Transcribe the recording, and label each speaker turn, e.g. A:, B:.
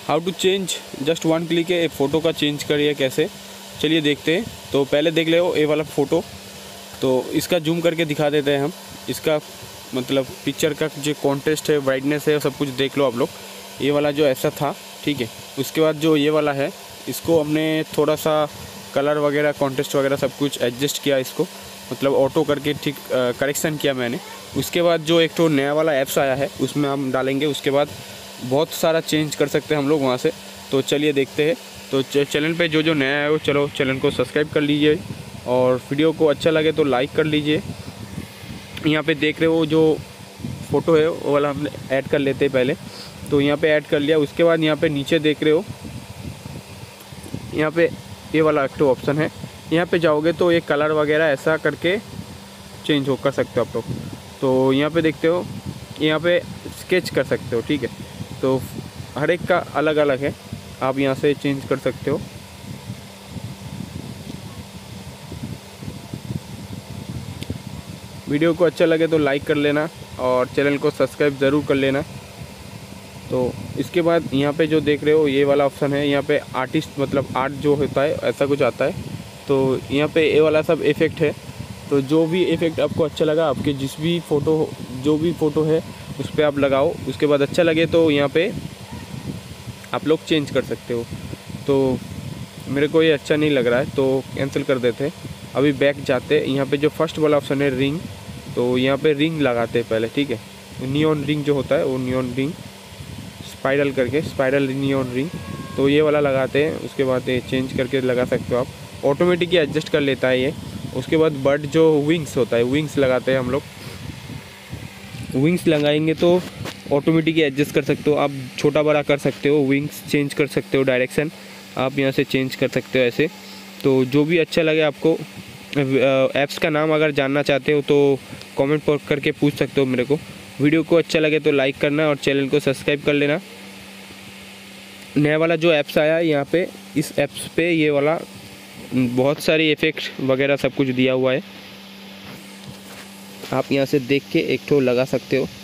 A: How to change, just one click है photo का change करिए कैसे, चलिए देखते हैं। तो पहले देख ले ये वाला फ़ोटो, तो इसका जूम करके दिखा देते हैं हम। इसका मतलब पिक्चर का जो कॉन्ट्रास्ट है, ब्राइटनेस है, सब कुछ देख लो आप लोग। ये वाला जो ऐसा था, ठीक है। उसके बाद जो ये वाला है, इसको हमने थोड़ा सा कलर वगैरह, कॉन्ट्रास्ट वगैरह सब कुछ एडजस्ट किया इसको, मतलब ऑटो करके ठीक करेक्शन किया मैंने। उसके बाद जो एक तो नया वाला ऐप्स आया है उसमें हम डालेंगे, उसके बाद बहुत सारा चेंज कर सकते हैं हम लोग वहाँ से। तो चलिए देखते हैं। तो चैनल पे जो नया है वो चलो चैनल को सब्सक्राइब कर लीजिए, और वीडियो को अच्छा लगे तो लाइक कर लीजिए। यहाँ पे देख रहे हो जो फ़ोटो है वो वाला हम ऐड कर लेते हैं पहले। तो यहाँ पे ऐड कर लिया। उसके बाद यहाँ पे नीचे देख रहे हो, यहाँ पे ये वाला एक्टिव ऑप्शन है, यहाँ पे जाओगे तो ये कलर वगैरह ऐसा करके चेंज कर सकते हो आप लोग। तो यहाँ पे देखते हो, यहाँ पे स्केच कर सकते हो, ठीक है। तो हर एक का अलग अलग है, आप यहाँ से चेंज कर सकते हो। वीडियो को अच्छा लगे तो लाइक कर लेना और चैनल को सब्सक्राइब ज़रूर कर लेना। तो इसके बाद यहाँ पे जो देख रहे हो ये वाला ऑप्शन है, यहाँ पे आर्टिस्ट मतलब आर्ट जो होता है ऐसा कुछ आता है। तो यहाँ पे ये वाला सब इफ़ेक्ट है। तो जो भी इफ़ेक्ट आपको अच्छा लगा, आपके जिस भी जो भी फ़ोटो है उस पर आप लगाओ। उसके बाद अच्छा लगे तो यहाँ पे आप लोग चेंज कर सकते हो। तो मेरे को ये अच्छा नहीं लग रहा है तो कैंसिल कर देते। अभी बैक जाते, यहाँ पे जो फर्स्ट वाला ऑप्शन है रिंग, तो यहाँ पे रिंग लगाते हैं पहले, ठीक है। नियॉन रिंग जो होता है वो नियॉन रिंग स्पाइरल करके, स्पाइरल नियॉन रिंग, तो ये वाला लगाते हैं। उसके बाद ये चेंज करके लगा सकते हो आप, ऑटोमेटिकली एडजस्ट कर लेता है ये। उसके बाद बर्ड जो विंग्स होता है, विंग्स लगाते हैं हम लोग। विंग्स लगाएंगे तो ऑटोमेटिकली एडजस्ट कर सकते हो आप, छोटा बड़ा कर सकते हो, विंग्स चेंज कर सकते हो, डायरेक्शन आप यहाँ से चेंज कर सकते हो ऐसे। तो जो भी अच्छा लगे आपको, ऐप्स का नाम अगर जानना चाहते हो तो कमेंट पर करके पूछ सकते हो मेरे को। वीडियो को अच्छा लगे तो लाइक करना और चैनल को सब्सक्राइब कर लेना। नया वाला जो ऐप्स आया है यहाँ पे, इस ऐप्स पे ये वाला बहुत सारी इफ़ेक्ट वगैरह सब कुछ दिया हुआ है, आप यहाँ से देख के एक ठो लगा सकते हो।